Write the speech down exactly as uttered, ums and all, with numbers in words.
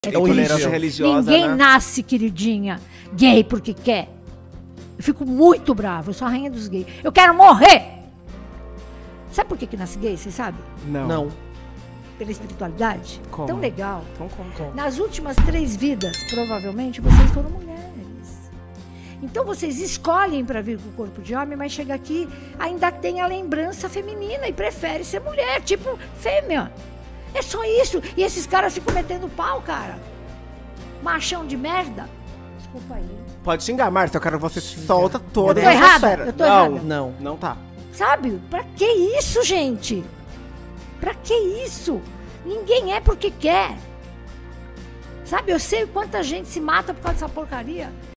É intolerância religiosa, Ninguém né? nasce, queridinha, gay porque quer. Eu fico muito brava, eu sou a rainha dos gays. Eu quero morrer! Sabe por que que nasce gay, você sabe? Não. Não. Pela espiritualidade? Como? Tão legal. Então, como, como? Nas últimas três vidas, provavelmente, vocês foram mulheres. Então vocês escolhem para vir com o corpo de homem, mas chega aqui, ainda tem a lembrança feminina e prefere ser mulher, tipo fêmea. É só isso. E esses caras ficam metendo pau, cara. Machão de merda. Desculpa aí. Pode xingar, Márcia, eu quero que você se solta toda. Eu tô essa errada? fera. Eu tô não, errada? Não. Não tá. Sabe? Pra que isso, gente? Pra que isso? Ninguém é porque quer. Sabe? Eu sei quanta gente se mata por causa dessa porcaria.